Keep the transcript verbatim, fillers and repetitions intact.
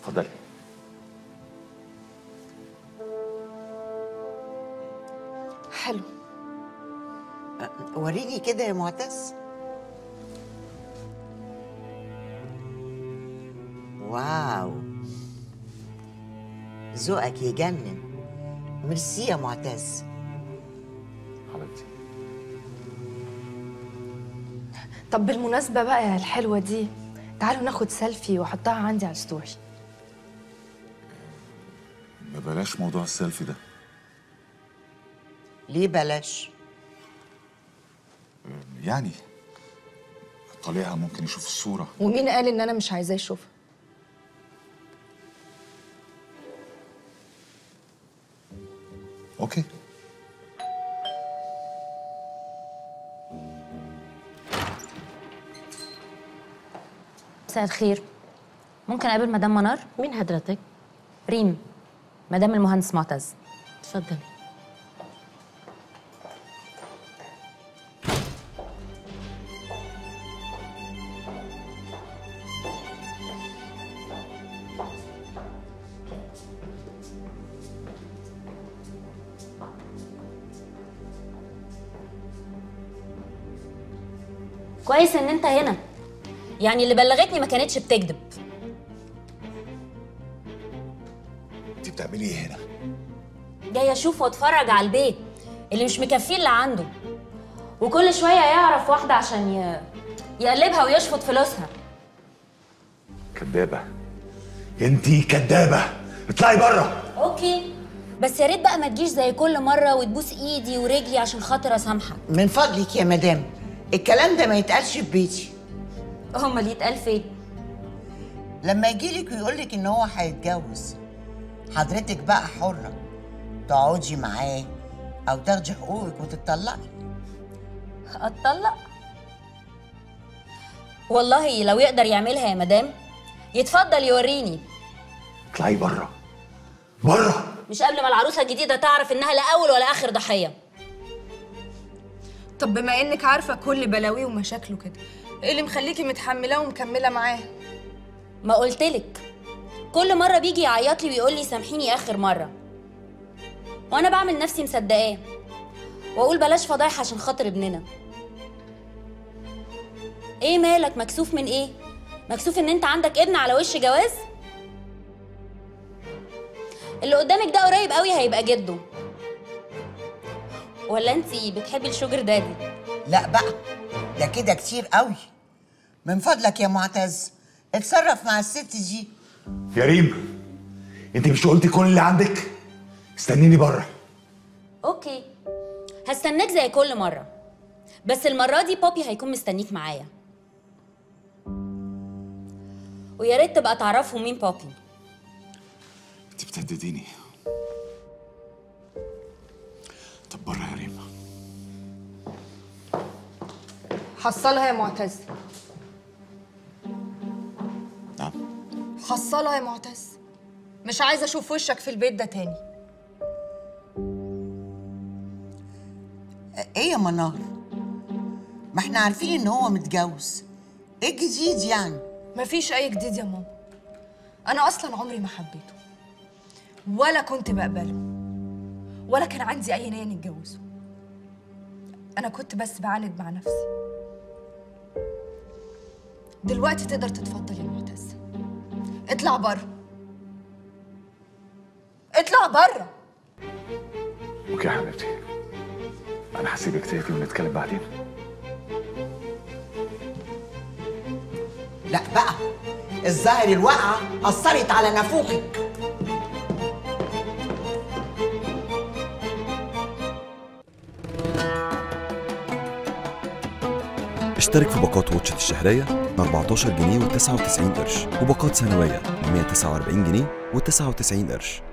اتفضلي. حلو. وريني كده يا معتز. واو، ذوقك يجنن. ميرسي يا معتز. حبيبتي. طب بالمناسبة بقى الحلوة دي، تعالوا ناخد سيلفي واحطها عندي على الستوري. ما بلاش موضوع السيلفي ده. ليه بلاش؟ يعني طليعها ممكن يشوف الصورة. ومين قال ان انا مش عايزاه يشوفها؟ اوكي. مساء الخير، ممكن اقابل مدام منار؟ مين حضرتك؟ ريم، مدام المهندس معتز. اتفضلي. كويس ان انت هنا، يعني اللي بلغتني ما كانتش بتكذب. انت بتعملي ايه هنا؟ جاي اشوف واتفرج على البيت اللي مش مكفيه اللي عنده، وكل شويه يعرف واحده عشان ي... يقلبها ويشفط فلوسها. كدابة، انتي كدابة، اطلعي بره. اوكي، بس يا ريت بقى ما تجيش زي كل مره وتبوس ايدي ورجلي عشان خاطر اسامحك. من فضلك يا مدام، الكلام ده ما يتقالش في بيتي. امال يتقال فين؟ لما يجيلك ويقولك ان هو هيتجوز، حضرتك بقى حرة تقعدي معاه او تاخدي حقوقك وتتطلقي. اتطلق؟ والله لو يقدر يعملها يا مدام يتفضل يوريني. اطلعي بره بره. مش قبل ما العروسه الجديده تعرف انها لا اول ولا اخر ضحيه. طب بما انك عارفة كل بلاويه ومشاكله كده، ايه اللي مخليكي متحملاه ومكملة معاه؟ ما قلتلك كل مره بيجي يعيط لي ويقول لي سامحيني اخر مره، وانا بعمل نفسي مصدقاه واقول بلاش فضايح عشان خاطر ابننا. ايه مالك مكسوف من ايه؟ مكسوف ان انت عندك ابن على وش جواز؟ اللي قدامك ده قريب قوي هيبقى جده. ولا انتي بتحبي الشوجر دادي؟ لا بقى، ده كده كتير قوي. من فضلك يا معتز اتصرف مع الست دي. يا ريم، انت مش قلتي كل اللي عندك؟ استنيني بره. اوكي، هستناك زي كل مره، بس المره دي بابي هيكون مستنيك معايا. ويا ريت تبقى تعرفوا مين بابي. انت بتهدديني. طب بره يا ريم. حصلها يا معتز. نعم. حصلها يا معتز، مش عايزة اشوف وشك في البيت ده تاني. ايه يا منار؟ ما احنا عارفين ان هو متجوز، ايه الجديد يعني؟ مفيش اي جديد يا ماما. انا اصلا عمري ما حبيته ولا كنت بقبله ولا كان عندي اي نيه نتجوزه. انا كنت بس بعاند مع نفسي. دلوقتي تقدر تتفضل يا معتز. اطلع بره، اطلع بره. اوكي يا حبيبتي، انا هسيبك تهدي ونتكلم بعدين. لا بقى، الظاهر الوقعة أثرت على نافوخك. اشترك في باقات واتشت الشهرية ب أربعتاشر جنيه وتسعة وتسعين قرش، وباقات سنوية ب مية وتسعة وأربعين جنيه وتسعة وتسعين قرش.